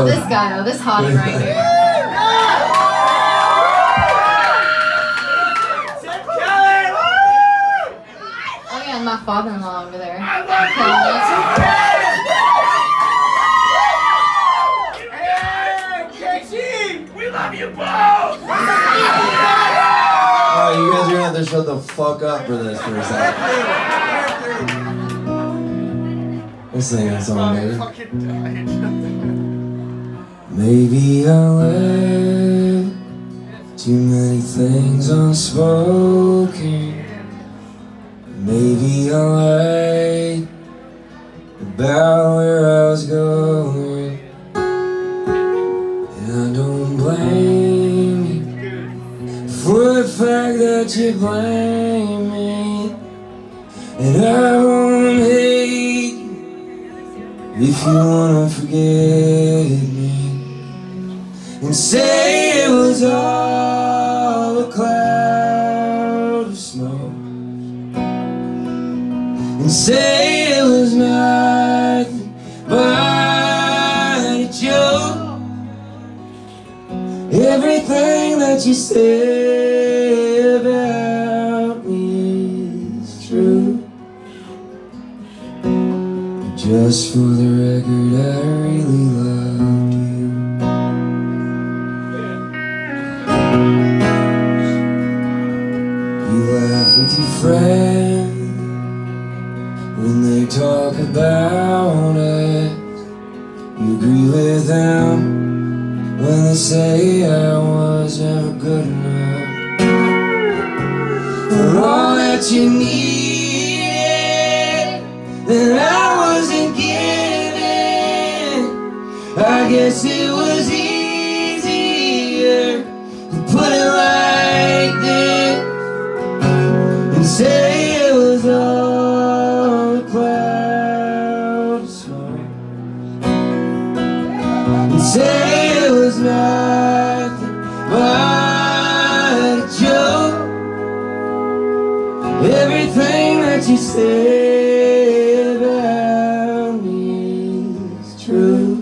about this guy though, this hottie right here. Oh yeah, and my father-in-law over there. Hey, Kacey! We love you both! Alright, you guys are gonna have to shut the fuck up for this for a second. We're singing a song, baby. Maybe I left too many things unspoken. Maybe I lied about where I was going, and I don't blame you for the fact that you blame me, and I won't hate you if you wanna forget me, and say it was all a cloud of smoke, and say it was nothing but a joke. Everything that you say about me is true. Just for the record, I really loved you. You laugh with your friends when they talk about us. You agree with them when they say I was never good enough. For all that you needed, that I wasn't given. I guess it was easier to put it like this, and say it was all a cloud of smoke, and say it was nothing but a joke. Everything that you say about me is true.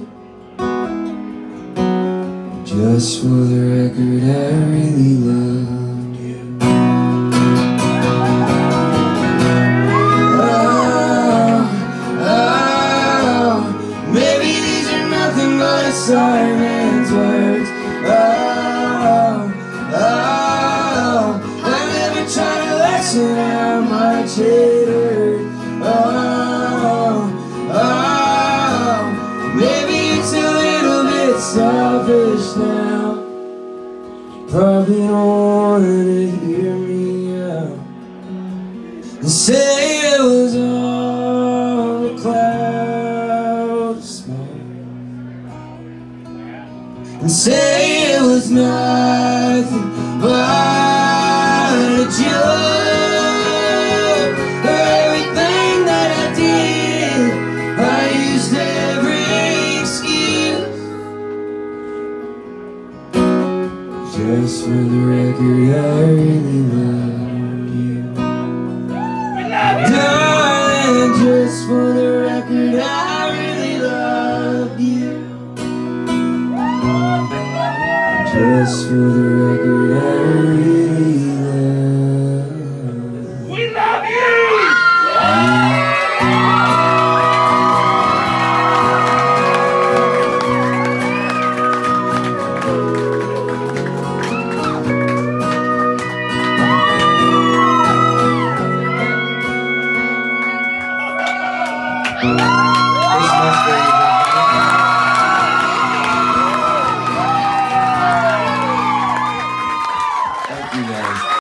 Just for the record, I really loved you. Oh, maybe these are nothing but a siren's words. I never tried to lessen how much it hurt. Maybe it's a little bit selfish now. Probably don't want to hear me out and say it was all a cloud of smoke, and say it was nothing but a joke.